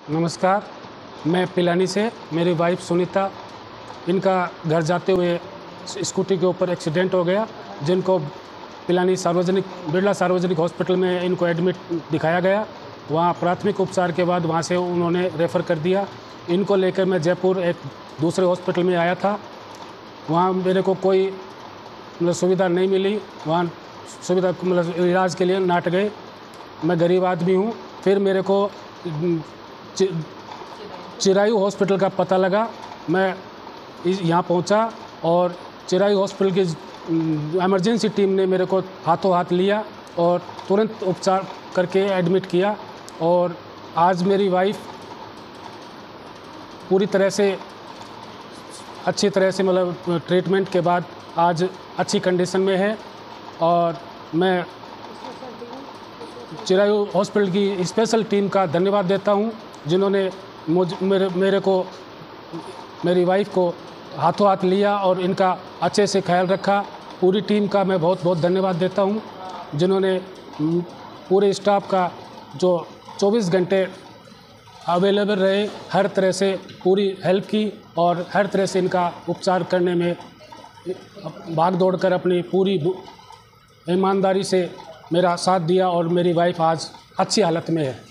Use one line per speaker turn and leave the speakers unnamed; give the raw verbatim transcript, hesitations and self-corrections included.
नमस्कार, मैं पिलानी से मेरी वाइफ सुनीता, इनका घर जाते हुए स्कूटी के ऊपर एक्सीडेंट हो गया, जिनको पिलानी सार्वजनिक बिरला सार्वजनिक हॉस्पिटल में इनको एडमिट दिखाया गया। वहाँ प्राथमिक उपचार के बाद वहाँ से उन्होंने रेफ़र कर दिया। इनको लेकर मैं जयपुर एक दूसरे हॉस्पिटल में आया था। वहाँ मेरे को कोई मतलब सुविधा नहीं मिली। वहाँ सुविधा मतलब इलाज के लिए नाट गए। मैं गरीब आदमी हूँ। फिर मेरे को चिरायू हॉस्पिटल का पता लगा। मैं यहाँ पहुँचा और चिरायू हॉस्पिटल की इमरजेंसी टीम ने मेरे को हाथों हाथ लिया और तुरंत उपचार करके एडमिट किया। और आज मेरी वाइफ पूरी तरह से अच्छी तरह से मतलब ट्रीटमेंट के बाद आज अच्छी कंडीशन में है। और मैं चिरायू हॉस्पिटल की स्पेशल टीम का धन्यवाद देता हूँ, जिन्होंने मुझ मेरे मेरे को मेरी वाइफ को हाथों हाथ लिया और इनका अच्छे से ख्याल रखा। पूरी टीम का मैं बहुत बहुत धन्यवाद देता हूँ, जिन्होंने पूरे स्टाफ का जो चौबीस घंटे अवेलेबल रहे, हर तरह से पूरी हेल्प की और हर तरह से इनका उपचार करने में भाग दौड़ कर अपनी पूरी ईमानदारी से मेरा साथ दिया और मेरी वाइफ आज अच्छी हालत में है।